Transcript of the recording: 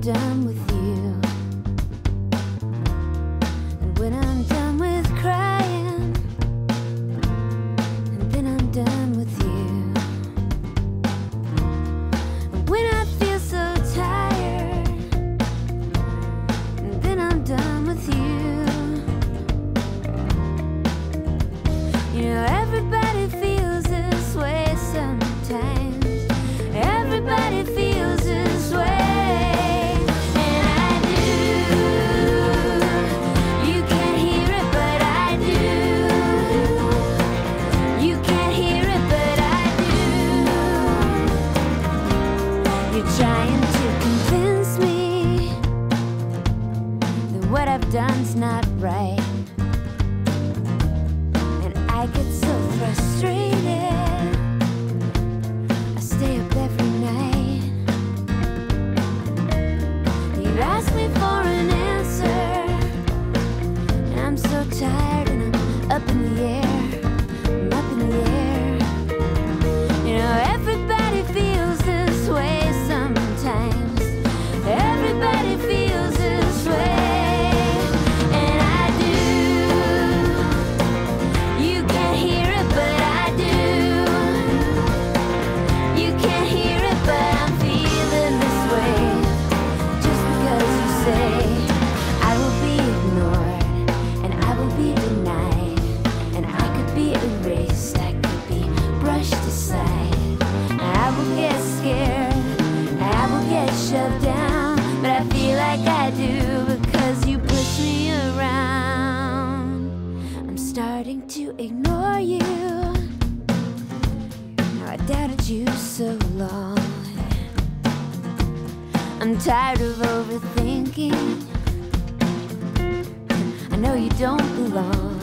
done with you, and when I'm done with crying, and then I'm done with you, and when I feel so tired, and then I'm done with you. You know, everybody feels this way sometimes. Everybody feels this way. And I do. You can't hear it, but I do. You can't hear it, but I do. You're trying to convince me that what I've done's not right. I get so frustrated, I stay up every night. You ask me for an answer, and I'm so tired, and I'm up in the air, I'm up in the air. You know, everybody feels this way sometimes. Everybody feels this way. Shoved down, but I feel like I do because you push me around. I'm starting to ignore you. Now I doubted you so long. I'm tired of overthinking. I know you don't belong.